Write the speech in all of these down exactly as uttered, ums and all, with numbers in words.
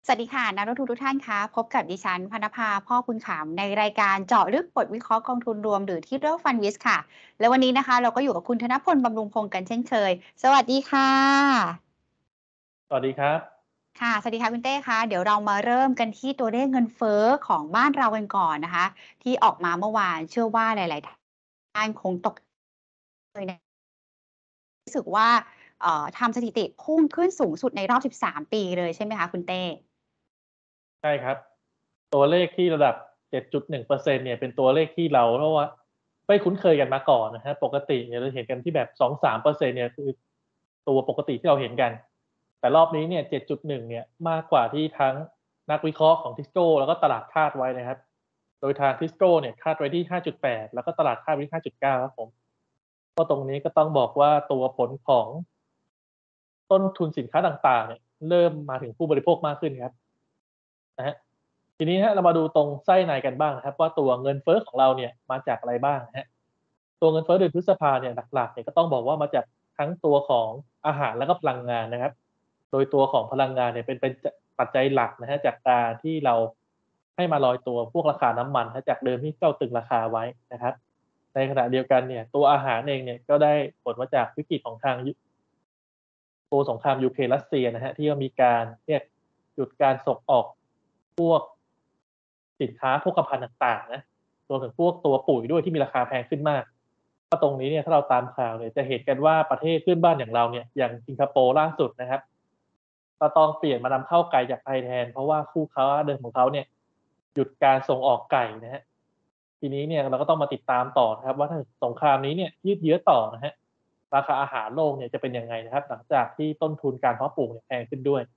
วัสดีค่ะนักลงทุนทุกท่านคะพบกับดิฉันพนภาพ่อคุณขำในรายการเจาะลึกบทวิเคราะห์กองทุนรวมหรือที่เรียกว่าฟันวิสค่ะและวันนี้นะคะเราก็อยู่กับคุณธนพลบำรุงพงษ์กันเช่นเคยสวัสดีค่ะสวัสดีครับค่ะสวัสดีค่ะคุณเต้คะเดี๋ยวเรามาเริ่มกันที่ตัวเลขเงินเฟ้อของบ้านเรากันก่อนนะคะที่ออกมาเมื่อวานเชื่อว่าหลายๆท่านคงตกเลยนะรู้สึกว่าเอ่อทำสถิติพุ่งขึ้นสูงสุดในรอบสิบสามปีเลยใช่ไหมคะคุณเต้ใช่ครับตัวเลขที่ระดับ เจ็ดจุดหนึ่งเปอร์เซ็นต์ เปอร์เซ็นต์เนี่ยเป็นตัวเลขที่เราเรียกว่าไม่คุ้นเคยกันมาก่อนนะครับปกติเนี่ยเราเห็นกันที่แบบ สองถึงสามเปอร์เซ็นต์ เนี่ยคือตัวปกติที่เราเห็นกันแต่รอบนี้เนี่ย เจ็ดจุดหนึ่ง เนี่ยมากกว่าที่ทั้งนักวิเคราะห์ของ Tisco แล้วก็ตลาดคาดไว้นะครับโดยทาง Tisco เนี่ยคาดไว้ที่ ห้าจุดแปด แล้วก็ตลาดคาดไว้ที่ ห้าจุดเก้า ครับผมก็ตรงนี้ก็ต้องบอกว่าตัวผลของต้นทุนสินค้าต่างๆเนี่ยเริ่มมาถึงผู้บริโภคมากขึ้นครับ นะฮะทีนี้ฮะเรามาดูตรงไส้ในกันบ้างนะครับว่าตัวเงินเฟ้อของเราเนี่ยมาจากอะไรบ้างนะฮะตัวเงินเฟ้อเดือนพฤษภาเนี่ยหลักๆเนี่ยก็ต้องบอกว่ามาจากทั้งตัวของอาหารและก็พลังงานนะครับโดยตัวของพลังงานเนี่ยเป็นเป็นจปัจจัยหลักนะฮะจากการที่เราให้มาลอยตัวพวกราคาน้ำมันนะจากเดิมที่เจ้าตึงราคาไว้นะครับในขณะเดียวกันเนี่ยตัวอาหารเองเนี่ยก็ได้ผลมาจากวิกฤตของทางยุ ตัวสงครามยูเครนรัสเซียนะฮะที่ว่ามีการเรียกหยุดการส่งออกพวกสินค้าโภคภัณฑ์ต่างๆนะรวมถึงพวกตัวปุ๋ยด้วยที่มีราคาแพงขึ้นมากก็ตรงนี้เนี่ยถ้าเราตามข่าวเนี่ยจะเห็นกันว่าประเทศเพื่อนบ้านอย่างเราเนี่ยอย่างสิงคโปร์ล่าสุดนะครับก็ต้องเปลี่ยนมานำเข้าไก่จากไทยแทนเพราะว่าคู่ค้าเดิมของเขาเนี่ยหยุดการส่งออกไก่นะฮะทีนี้เนี่ยเราก็ต้องมาติดตามต่อนะครับว่าถ้าสงครามนี้เนี่ยยืดเยื้อต่อนะฮะ ราคาอาหารโลกเนี่ยจะเป็นยังไงนะครับหลังจากที่ต้นทุนการเพาะปลูกเนี่ยแพงขึ้นด้วย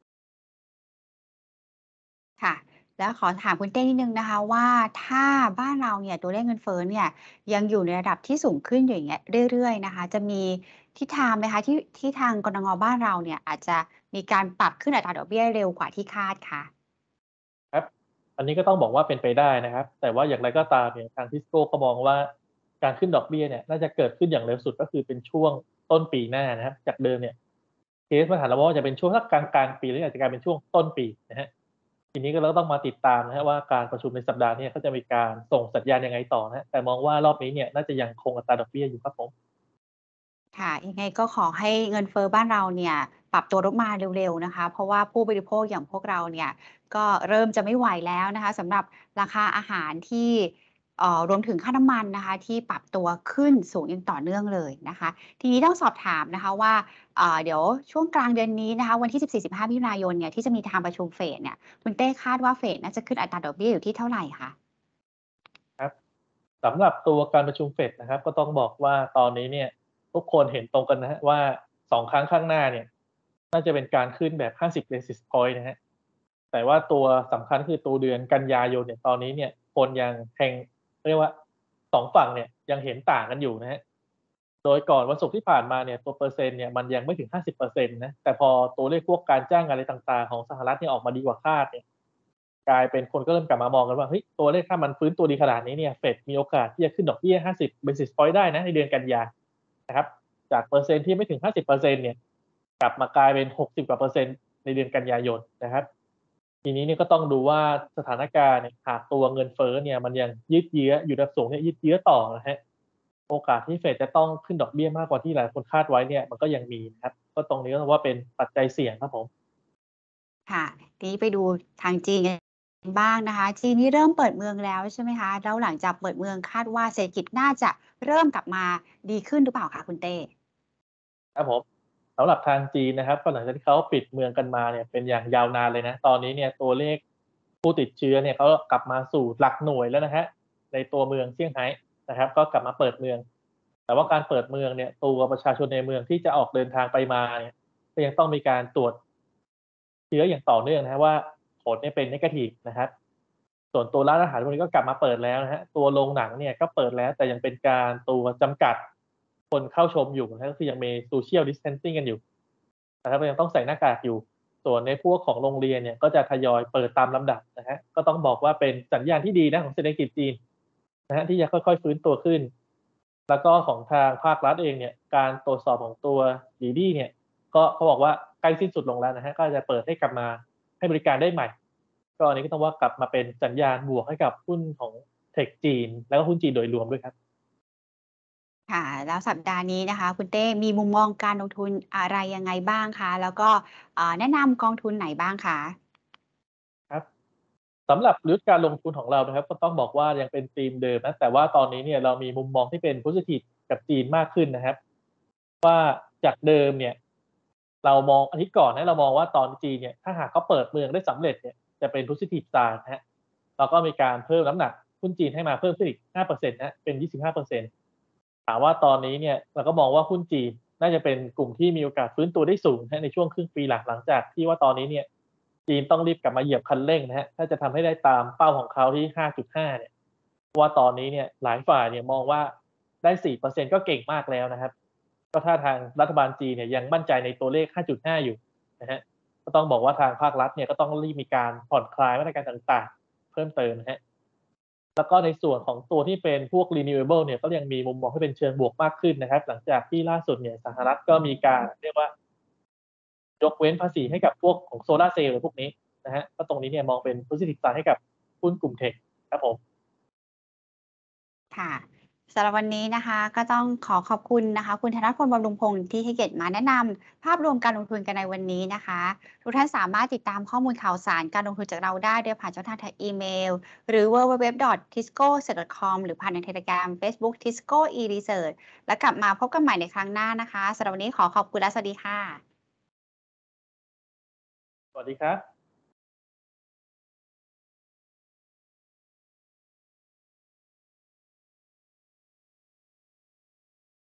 ค่ะแล้วขอถามคุณเต้นิดนึงนะคะว่าถ้าบ้านเราเนี่ยตัวเลขเงินเฟ้อเนี่ยยังอยู่ในระดับที่สูงขึ้นอยู่อย่างเงี้ยเรื่อยๆนะคะจะมีทิศทางไหมคะที่ที่ทางกนงบ้านเราเนี่ยอาจจะมีการปรับขึ้นอัตราดอกเบี้ยเร็วกว่าที่คาดคะครับอันนี้ก็ต้องบอกว่าเป็นไปได้นะครับแต่ว่าอย่างไรก็ตามเนี่ยทาง Tisco ก็มองว่าการขึ้นดอกเบี้ยเนี่ยน่าจะเกิดขึ้นอย่างเร็วสุดก็คือเป็นช่วงต้นปีหน้านะครับจากเดิมเนี่ยเคสมาตรฐานเราว่าจะเป็นช่วงสักกลางๆปีหรืออาจจะกลายเป็นช่วงต้นปีนะครับทีนี้ก็เราก็ต้องมาติดตามนะครับว่าการประชุมในสัปดาห์เนี้เขาจะมีการส่งสัญญาณยังไงต่อนะครับแต่มองว่ารอบนี้เนี่ยน่าจะยังคงอัตราดอกเบี้ยอยู่ครับผมค่ะยังไงก็ขอให้เงินเฟ้อบ้านเราเนี่ยปรับตัวลดมาเร็วๆนะคะเพราะว่าผู้บริโภคอย่างพวกเราเนี่ยก็เริ่มจะไม่ไหวแล้วนะคะสำหรับราคาอาหารที่เอ่อรวมถึงค่าน้ำมันนะคะที่ปรับตัวขึ้นสูงอย่างต่อเนื่องเลยนะคะทีนี้ต้องสอบถามนะคะว่าเอ่อเดี๋ยวช่วงกลางเดือนนี้นะคะวันที่สิบสี่ถึงสิบห้ามิถุนายนเนี่ยที่จะมีทางประชุมเฟดเนี่ยคุณเต้คาดว่าเฟดน่าจะขึ้นอัตราดอกเบี้ยอยู่ที่เท่าไรคะครับสำหรับตัวการประชุมเฟดนะครับก็ต้องบอกว่าตอนนี้เนี่ยทุกคนเห็นตรงกันนะครับว่าสองครั้งข้างหน้าเนี่ยน่าจะเป็นการขึ้นแบบห้าสิบ basis point นะฮะแต่ว่าตัวสำคัญคือตัวเดือนกันยายนเนี่ยตอนนี้เนี่ยคนยังแทงเรียกว่าสองฝั่งเนี่ยยังเห็นต่างกันอยู่นะครับโดยก่อนวันศุกร์ที่ผ่านมาเนี่ยตัวเปอร์เซ็นต์เนี่ยมันยังไม่ถึงห้าสิบเปอร์เซ็นต์นะแต่พอตัวเลขพวกการจ้างงานอะไรต่างๆของสหรัฐเนี่ยออกมาดีกว่าคาดเนี่ย กลายเป็นคนก็เริ่มกลับมามองกันว่าเฮ้ยตัวเลขถ้ามันฟื้นตัวดีขนาดนี้เนี่ยเฟดมีโอกาสที่จะขึ้นดอกเบี้ยห้าสิบ basis point ได้นะในเดือนกันยานะครับจากเปอร์เซ็นต์ที่ไม่ถึงห้าสิบเปอร์เซ็นต์เนี่ยกลับมากลายเป็นหกสิบกว่าเปอร์เซ็นต์ในเดือนกันยายนนะครับทีนี้เนี่ยก็ต้องดูว่าสถานการณ์เนี่ยหากตัวเงินเฟ้อเนี่ยมันยังยืดเยื้ออยู่ระดับสูงเนี่ยยืดเยื้อต่อนะครับโอกาสที่เฟดจะต้องขึ้นดอกเบี้ยมากกว่าที่หลายคนคาดไว้เนี่ยมันก็ยังมีนะครับก็ตรงนี้ก็ถือว่าเป็นปัจจัยเสี่ยงครับผมค่ะทีนี้ไปดูทางจีนกันบ้างนะคะจีนนี่เริ่มเปิดเมืองแล้วใช่ไหมคะแล้วหลังจากเปิดเมืองคาดว่าเศรษฐกิจน่าจะเริ่มกลับมาดีขึ้นหรือเปล่าคะคุณเต้ครับผมสำหรับทางจีนนะครับก็หลังจากที่เขาปิดเมืองกันมาเนี่ยเป็นอย่างยาวนานเลยนะตอนนี้เนี่ยตัวเลขผู้ติดเชื้อเนี่ยเขากลับมาสู่หลักหน่วยแล้วนะฮะในตัวเมืองเซี่ยงไฮ้นะครับก็กลับมาเปิดเมืองแต่ว่าการเปิดเมืองเนี่ยตัวประชาชนในเมืองที่จะออกเดินทางไปมาเนี่ยก็ยังต้องมีการตรวจเชื้ออย่างต่อเนื่องนะครับว่าผลเนี่ยเป็น negative นะครับส่วนตัวร้านอาหารพวกนี้ก็กลับมาเปิดแล้วนะฮะตัวโรงหนังเนี่ยก็เปิดแล้วแต่ยังเป็นการตัวจำกัดคนเข้าชมอยู่นะฮะก็คือยังมี social distancing กันอยู่ นะครับยังต้องใส่หน้ากากอยู่ส่วนในพวกของโรงเรียนเนี่ยก็จะทยอยเปิดตามลำดับนะฮะก็ต้องบอกว่าเป็นสัญญาณที่ดีนะของเศรษฐกิจจีนนะฮะที่จะค่อยๆฟื้นตัวขึ้นแล้วก็ของทางภาครัฐเองเนี่ยการตรวจสอบของตัว ดี ดี เนี่ยก็เขาบอกว่าใกล้สิ้นสุดลงแล้วนะฮะก็จะเปิดให้กลับมาใให้บริการได้ใหม่ก็อันนี้ก็ต้องว่ากลับมาเป็นสัญญาณบวกให้กับหุ้นของเทคจีนแล้วก็หุ้นจีนโดยรวมด้วยครับค่ะ แล้วสัปดาห์นี้นะคะคุณเต้มีมุมมองการลงทุนอะไรยังไงบ้างคะ แล้วก็เอ่อแนะนำกองทุนไหนบ้างคะครับสำหรับฤดูการลงทุนของเรานะครับก็ต้องบอกว่ายังเป็นธีมเดิมนะแต่ว่าตอนนี้เนี่ยเรามีมุมมองที่เป็น positive กับจีนมากขึ้นนะครับ ว่าจากเดิมเนี่ยเรามองอาทิตย์ก่อนเนี่ยเรามองว่าตอนจีนเนี่ยถ้าหากเขาเปิดเมืองได้สำเร็จเนี่ยจะเป็น positive sign นะฮะเราก็มีการเพิ่มน้ำหนักหุ้นจีนให้มาเพิ่มขึ้นอีก ห้าเปอร์เซ็นต์ นะฮะเป็น ยี่สิบห้าเปอร์เซ็นต์ ถามว่าตอนนี้เนี่ยเราก็มองว่าหุ้นจีนน่าจะเป็นกลุ่มที่มีโอกาสฟื้นตัวได้สูงนะในช่วงครึ่งปีหลังหลังจากที่ว่าตอนนี้เนี่ยจีนต้องรีบกลับมาเหยียบคันเร่งนะฮะถ้าจะทำให้ได้ตามเป้าของเขาที่ ห้าจุดห้า เนี่ยเพราะว่าตอนนี้เนี่ยหลายฝ่ายเนี่ยมองว่าได้ สี่เปอร์เซ็นต์ ก็เก่งมากแล้วนะครับ ก็ถ้าทางรัฐบาลจีนเนี่ยยังมั่นใจในตัวเลข ห้าจุดห้า อยู่นะฮะก็ต้องบอกว่าทางภาครัฐเนี่ยก็ต้องรีบมีการผ่อนคลายมาตรการต่างๆเพิ่มเติมนะฮะแล้วก็ในส่วนของตัวที่เป็นพวก renewable เนี่ยก็ยังมีมุมมองที่เป็นเชิงบวกมากขึ้นนะครับหลังจากที่ล่าสุดเนี่ยสหรัฐก็มีการเรียกว่ายกเว้นภาษีให้กับพวกของโซลาร์เซลล์อะไรพวกนี้นะฮะก็ตรงนี้เนี่ยมองเป็น positive sign ให้กับหุ้นกลุ่มเทคครับผมค่ะสำหรับวันนี้นะคะก็ต้องขอขอบคุณนะคะคุณธนพลบำรุงพงศ์ที่ให้เกียรติมาแนะนำภาพรวมการลงทุนกันในวันนี้นะคะทุกท่านสามารถติดตามข้อมูลข่าวสารการลงทุนจากเราได้โดยผ่านช่องทางทางอีเมลหรือ ดับเบิลยู ดับเบิลยู ดับเบิลยู ดอท ทิสโก้ เซต ดอท คอม หรือผ่านทาง Telegram Facebook Tisco e-research แล้วกลับมาพบกันใหม่ในครั้งหน้านะคะสำหรับวันนี้ขอขอบคุณและสวัสดีค่ะสวัสดีครับ